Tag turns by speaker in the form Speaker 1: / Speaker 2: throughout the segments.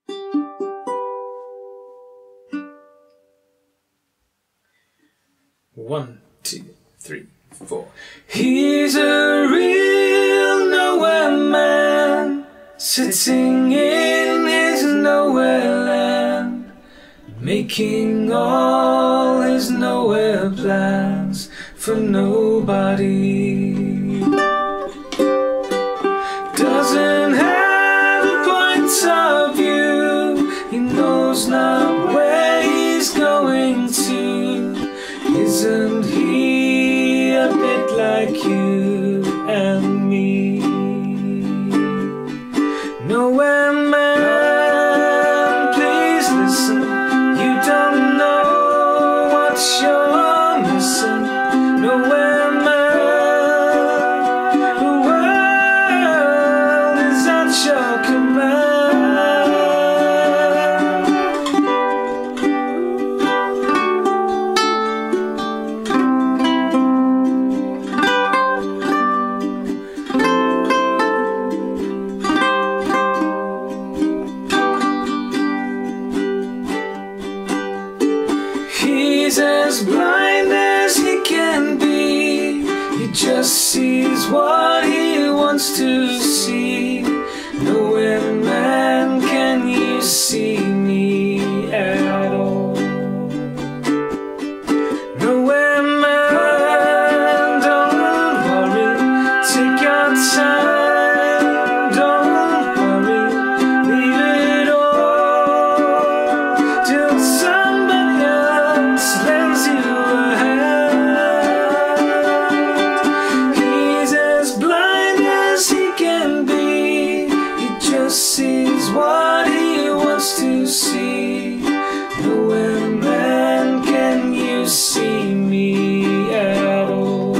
Speaker 1: 1, 2, 3, 4. He's a real nowhere man, sitting in his nowhere land, making all his nowhere plans for nobody. Doesn't have a point of view, he knows not where he's going to. Isn't he a bit like you and me? Nowhere man, please listen. You don't know what you're missing. Nowhere man, the world is at your command. He's as blind as he can be, he just sees what he wants to see. Nowhere man, can you see me at all? Nowhere man, don't worry, take your time, don't worry, leave it all till somebody else lends you a hand. He's as blind as he can be, he just sees what he wants to see. Nowhere man, can you see me at all?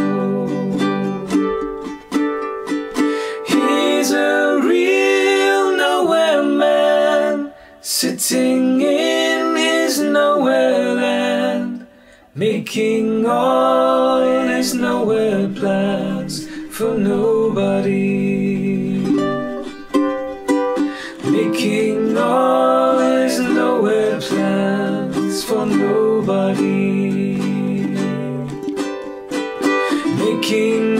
Speaker 1: He's a real nowhere man, sitting in his nowhere land, making all his nowhere plans for nobody. Making all his nowhere plans for nobody. Making